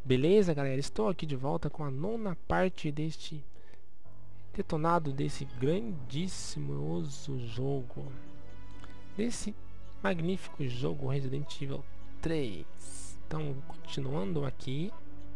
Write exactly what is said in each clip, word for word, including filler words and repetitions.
Beleza, galera? Estou aqui de volta com a nona parte deste detonado, desse grandíssimo jogo, desse magnífico jogo Resident Evil três. Então, continuando aqui,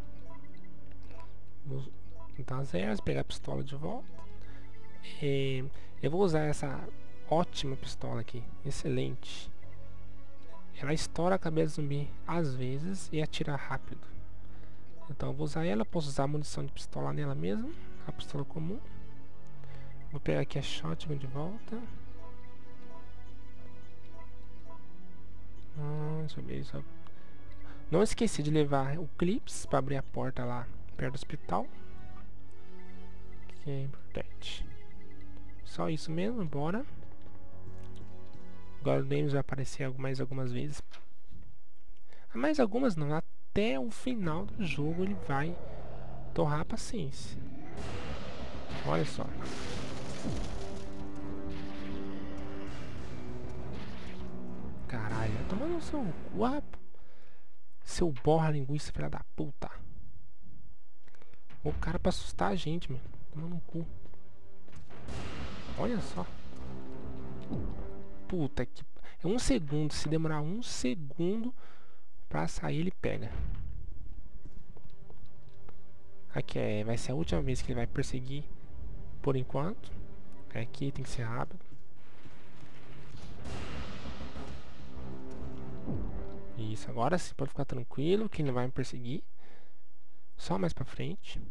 vou tentar as ervas, pegar a pistola de volta. E eu vou usar essa ótima pistola aqui, excelente. Ela estoura a cabeça do zumbi às vezes e atira rápido. Então eu vou usar ela, posso usar a munição de pistola nela mesmo, a pistola comum. Vou pegar aqui a shotgun de volta. Hum, deixa eu ver isso. Não esqueci de levar o clips para abrir a porta lá perto do hospital, que é importante. Só isso mesmo, bora. Agora o James vai aparecer mais algumas vezes. Mais algumas não, até o final do jogo ele vai torrar a paciência. Olha só. Caralho, tá tomando seu guapo. Seu borra linguiça, filha da puta. O cara pra assustar a gente, mano. Tomando um cu. Olha só. Puta que... É um segundo. Se demorar um segundo pra sair, ele pega. Aqui é... vai ser a última vez que ele vai perseguir. Por enquanto. Aqui tem que ser rápido. Isso, agora sim, pode ficar tranquilo que ele não vai me perseguir. Só mais pra frente.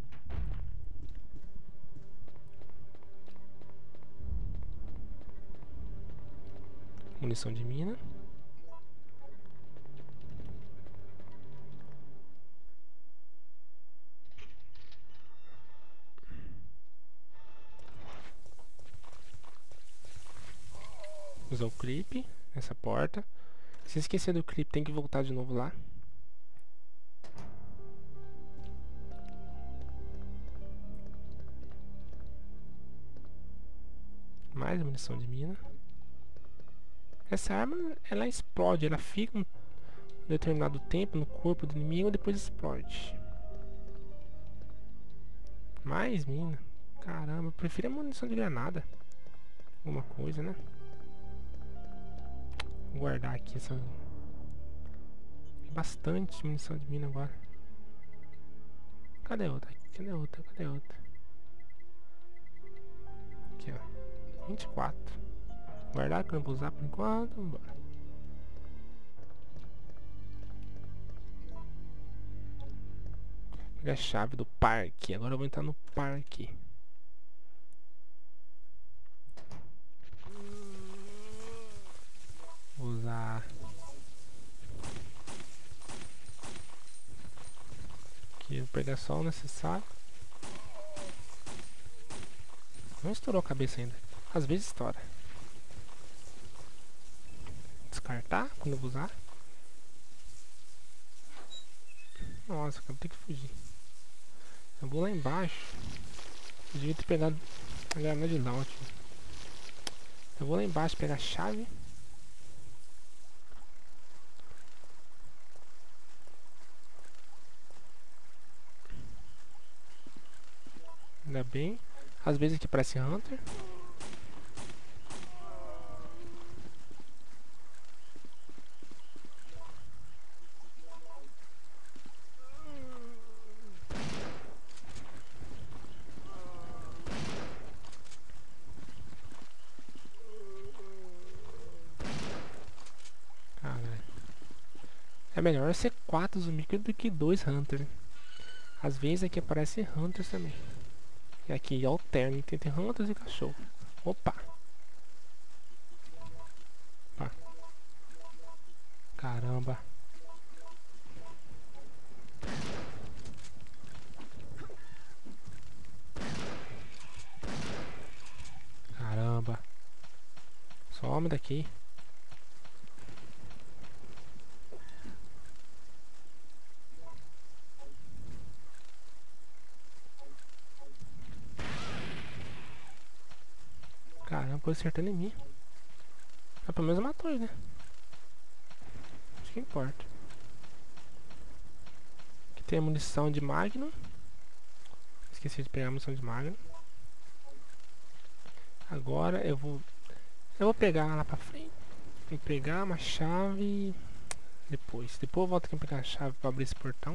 Munição de mina. Usar o creep nessa porta. Se esquecer do clipe, tem que voltar de novo lá. Mais munição de mina. Essa arma, ela explode, ela fica um determinado tempo no corpo do inimigo e depois explode. Mais mina. Caramba, eu prefiro a munição de granada. Alguma coisa, né? Vou guardar aqui essa... Tem bastante munição de mina agora. Cadê outra? Cadê outra? Cadê outra? Aqui, ó. vinte e quatro. Guardar que eu não vou usar por enquanto. Vambora. Pegar a chave do parque. Agora eu vou entrar no parque. Vou usar aqui, vou pegar só o necessário. Não estourou a cabeça ainda. Às vezes estoura. Descartar quando eu vou usar. Nossa, eu vou ter que fugir. Eu vou lá embaixo. Eu devia ter pegado a granada de launch. Eu vou lá embaixo pegar a chave. Ainda bem. Às vezes aqui parece Hunter. Caralho. É melhor ser quatro zumbis do que dois Hunter. Às vezes aqui aparece Hunters também. E aqui alterna, tem Hunters e cachorro. Opa! Opa. Caramba! Caramba! Some daqui! Caramba, foi acertando em mim. Ah, pelo menos matou ele, né? Acho que importa. tem a munição de Magnum. Esqueci de pegar a munição de Magnum. Agora eu vou... Eu vou pegar lá pra frente. Vou pegar uma chave... Depois. Depois eu volto aqui pra pegar a chave pra abrir esse portão.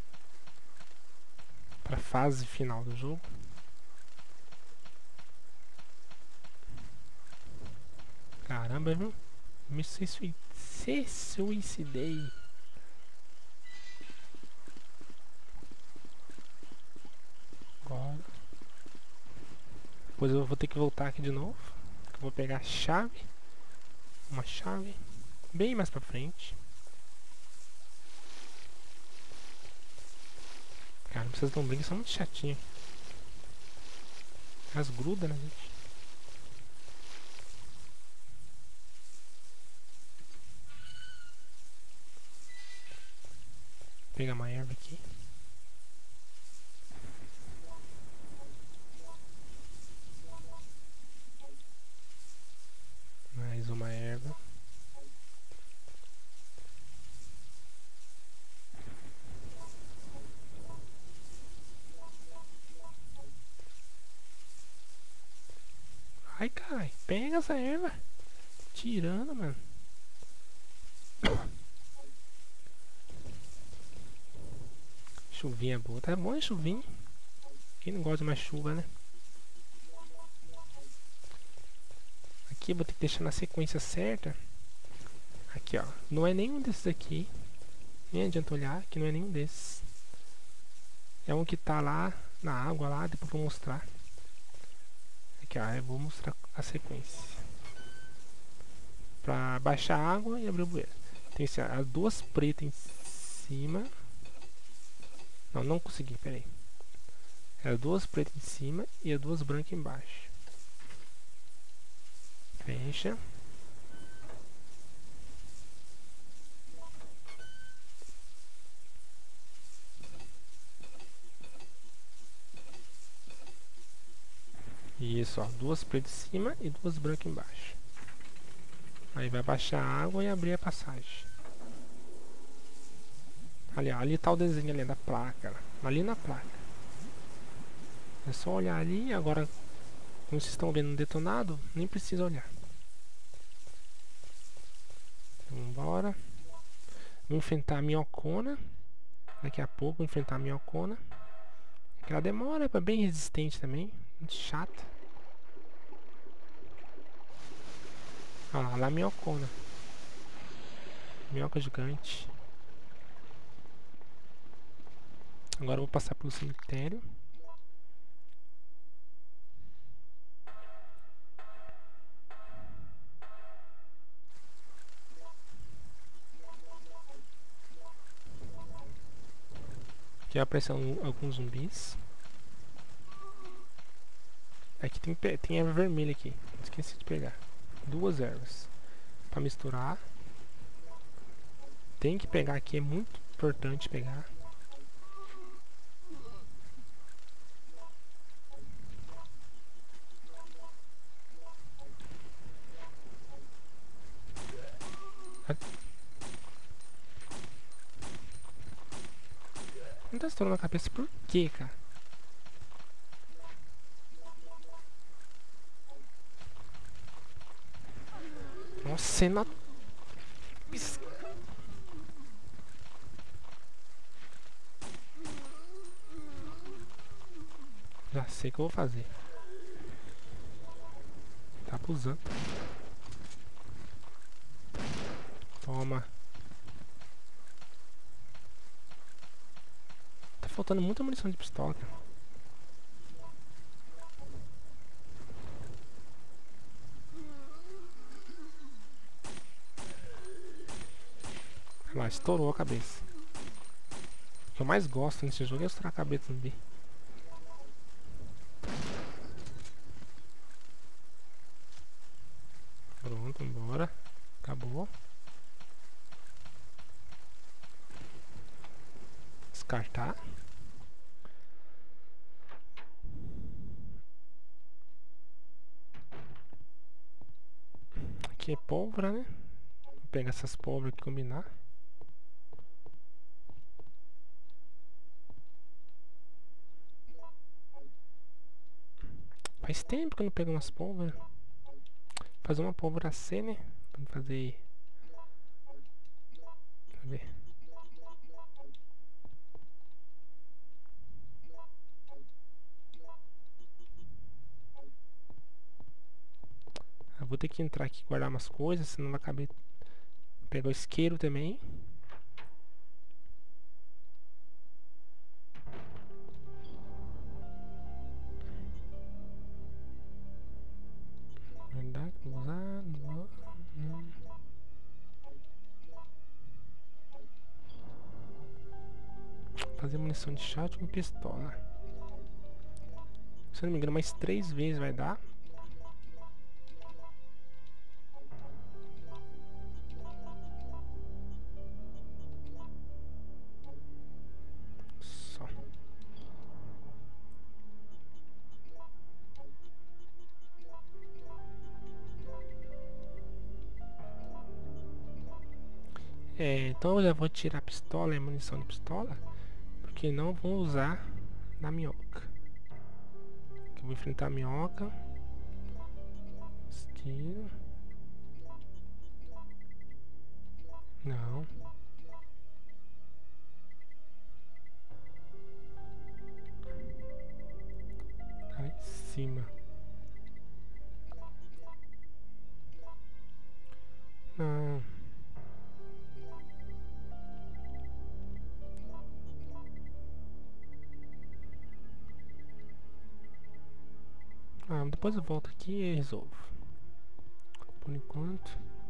Pra fase final do jogo. Caramba, viu? Me se suicidei. Agora. Depois eu vou ter que voltar aqui de novo. Eu vou pegar a chave. Uma chave. Bem mais pra frente. Cara, vocês não brincam, são muito chatinhos. Elas grudam, né, gente? Vou pegar uma erva aqui. Mais uma erva. Ai, carai, pega essa erva. Tirando, mano. Chuvinha boa, tá bom, é chuvinha. Quem não gosta de mais chuva, né? Aqui eu vou ter que deixar na sequência certa. Aqui, ó. Não é nenhum desses aqui. Nem adianta olhar, que não é nenhum desses. É um que tá lá na água lá, depois eu vou mostrar. Aqui, ó, eu vou mostrar a sequência. Pra baixar a água e abrir o bueiro. Tem assim, as duas pretas em cima. Não, não consegui, peraí. As duas pretas em cima e as duas brancas embaixo. Fecha. Isso, ó, duas pretas em cima e duas brancas embaixo. Aí vai baixar a água e abrir a passagem. Ali, ó, ali tá o desenho ali da placa, ó, ali na placa. É só olhar ali, agora, como vocês estão vendo detonado, nem precisa olhar. Vamos embora. Vou enfrentar a minhocona. Daqui a pouco vou enfrentar a minhocona. Ela demora, é bem resistente também. Muito chata. Olha lá, lá a minhocona. Minhoca gigante. Agora eu vou passar pelo cemitério. Aqui aparecem alguns zumbis. Aqui tem, tem erva vermelha aqui. Esqueci de pegar. Duas ervas. Pra misturar. Tem que pegar aqui, é muito importante pegar. Não tá estourando a cabeça por quê, cara? Nossa, cena... Já sei o que eu vou fazer. Tá abusando. Toma. Tá faltando muita munição de pistola, cara. Olha lá, estourou a cabeça. O que eu mais gosto nesse jogo é estourar a cabeça do zumbi. Pronto, embora. Acabou. Descartar. Aqui é pólvora, né? Vou pegar essas pólvoras aqui e combinar. Faz tempo que eu não pego umas pólvoras. Fazer uma pólvora C, né? Pra fazer... Deixa eu ver. Eu vou ter que entrar aqui e guardar umas coisas, senão vai acabar... Pegar o isqueiro também. Verdade, vou usar, não vou. Hum. Fazer munição de shot com pistola. Se eu não me engano, mais três vezes vai dar. Só. É, então eu já vou tirar a pistola e a munição de pistola, porque não vou usar na minhoca. Eu vou enfrentar a minhoca. Esquerda. Não. Tá lá em cima. Não. Ah, depois eu volto aqui e resolvo. Por enquanto.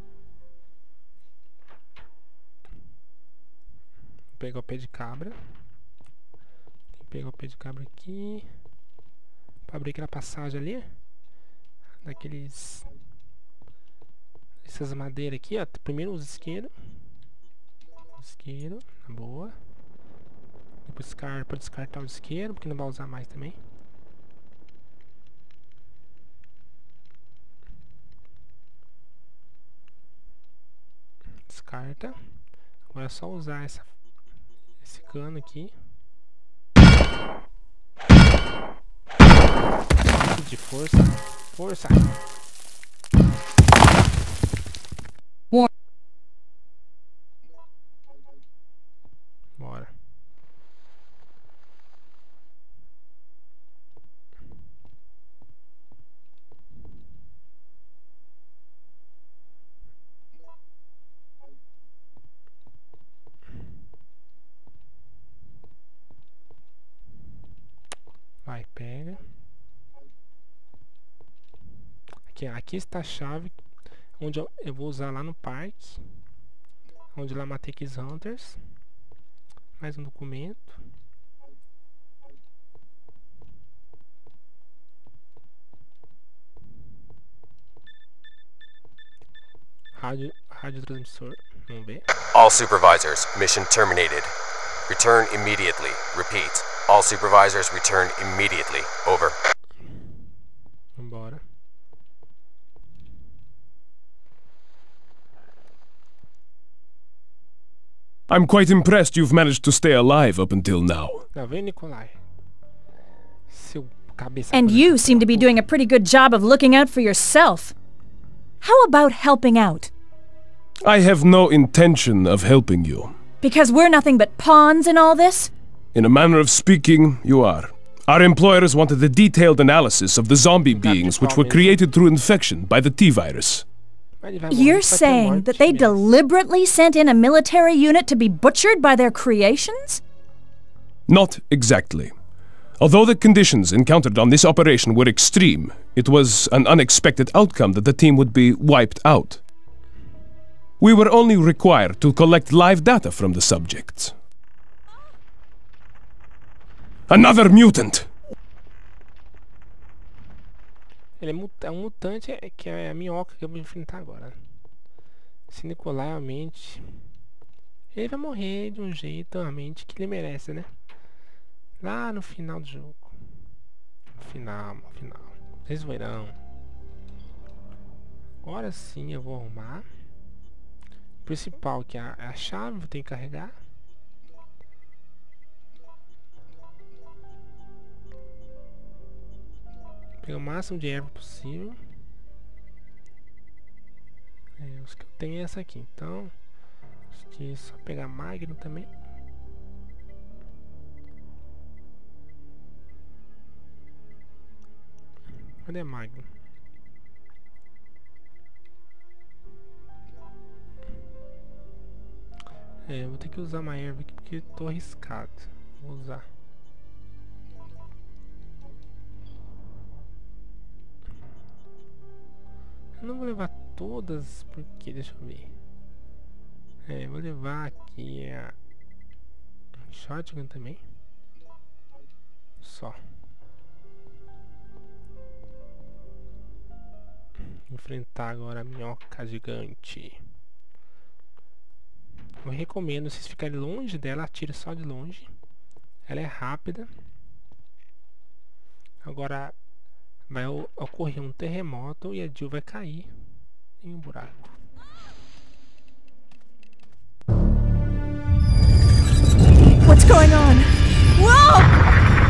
Vou pegar o pé de cabra. Tem que pegar o pé de cabra aqui. Pra abrir aquela passagem ali. Daqueles... Essas madeiras aqui, ó. Primeiro os isqueiros. Isqueiro, na boa. Depois para descartar o isqueiro, porque não vai usar mais também. Descarta. Agora é só usar essa, esse cano aqui. De força. Força. Bora. Vai, pega. Aqui, aqui está a chave onde eu, eu vou usar lá no parque, onde lá matei aqueles hunters. Mais um documento. Rádio, rádio transmissor. Vamos ver. All supervisors, mission terminated. Return immediately. Repeat. All supervisors return immediately. Over. Vambora. I'm quite impressed you've managed to stay alive up until now. Lá vem Nikolai. Seu cabeça. And you seem to be doing a pretty good job of looking out for yourself. How about helping out? I have no intention of helping you. Because we're nothing but pawns in all this? In a manner of speaking, you are. Our employers wanted a detailed analysis of the zombie beings which were created through infection by the T-virus. You're saying that they deliberately sent in a military unit to be butchered by their creations? Not exactly. Although the conditions encountered on this operation were extreme, it was an unexpected outcome that the team would be wiped out. We were only required to collect live data from the subjects. Another mutant! Ele é, mut é um mutante, é, que é a minhoca que eu vou enfrentar agora. Esse Nikolai, realmente... Ele vai morrer de um jeito, realmente, que ele merece, né? Lá no final do jogo. No final, no final. Vocês verão. Agora sim eu vou arrumar. O principal, que é a, a chave, vou ter que carregar. Pegar o máximo de erva possível. É, os que eu tenho é essa aqui, então acho que é só pegar Magno também. Cadê Magno? É, eu vou ter que usar uma erva aqui porque tô arriscado. Vou usar. Eu não vou levar todas, porque deixa eu ver. É, vou levar aqui a shotgun também. Só. Enfrentar agora a minhoca gigante. Eu recomendo vocês ficarem longe dela, atire só de longe. Ela é rápida. Agora vai ocorrer um terremoto e a Jill vai cair em um buraco. What's going on? Whoa!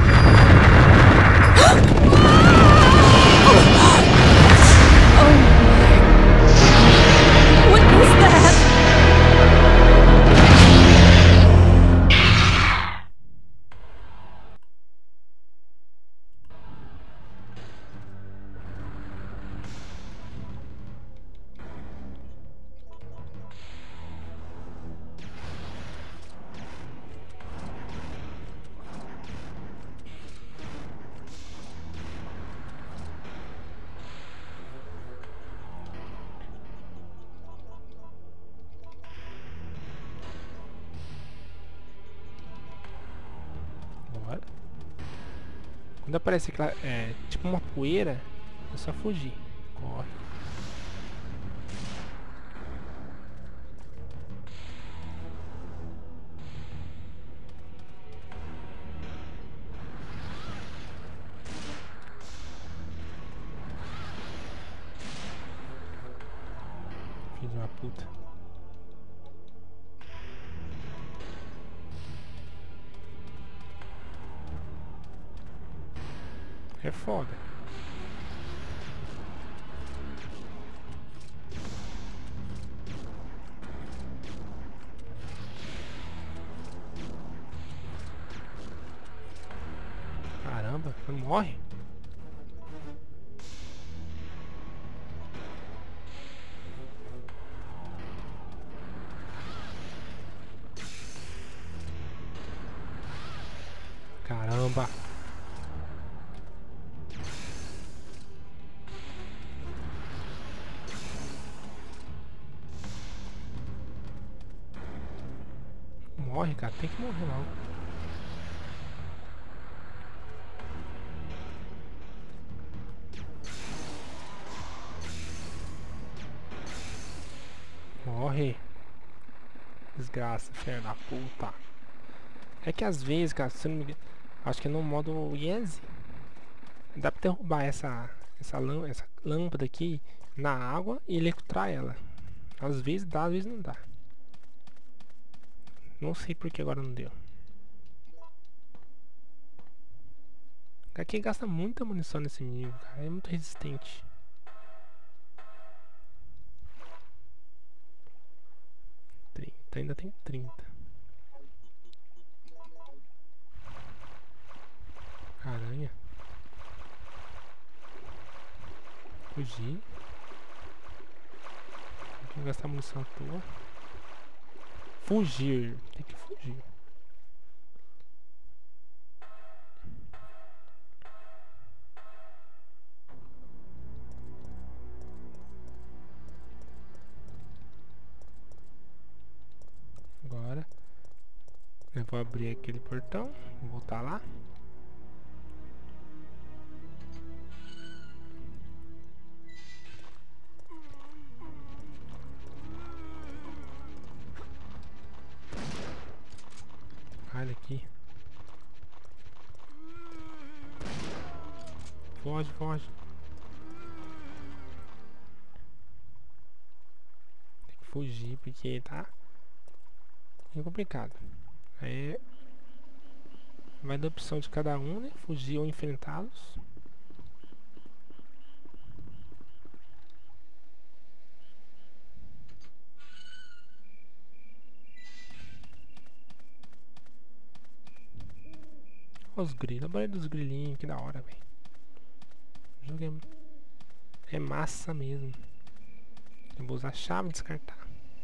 Quando aparece aquela, é, tipo uma poeira, é só fugir. Corre. Filho de uma puta. É foda. Caramba, não morre? Caramba. Morre, cara, tem que morrer logo. Morre. Desgraça, filha da puta. É que às vezes, cara, se eu não me engano, acho que é no modo Yes, dá pra derrubar essa, essa, lâmpada, essa lâmpada aqui na água e eletrocutar ela. Às vezes dá, às vezes não dá. Não sei porque agora não deu. Aqui gasta muita munição nesse inimigo, cara. É muito resistente. trinta, ainda tem trinta. Aranha. Fugir. Tem que gastar munição à toa. Fugir. Tem que fugir. Agora eu vou abrir aquele portão, vou voltar lá. Olha aqui. Foge, foge. Tem que fugir porque tá é complicado. Aí vai dar opção de cada um, né? Fugir ou enfrentá-los. Olha os grilos, a barulho dos grilinhos, que da hora, velho. O jogo é, é massa mesmo. Eu vou usar a chave e descartar.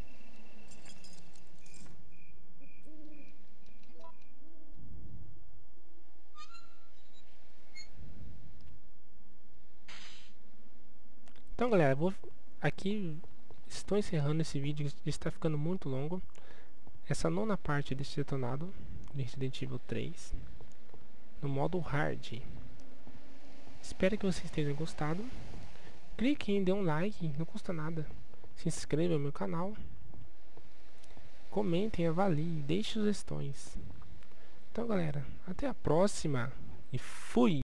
Então, galera, vou aqui estou encerrando esse vídeo, está ficando muito longo. Essa nona parte desse detonado de Resident Evil três no modo hard. Espero que vocês tenham gostado. Cliquem, dê um like, não custa nada. Se inscreva no meu canal. Comentem, avaliem, deixem sugestões. Então, galera, até a próxima e fui!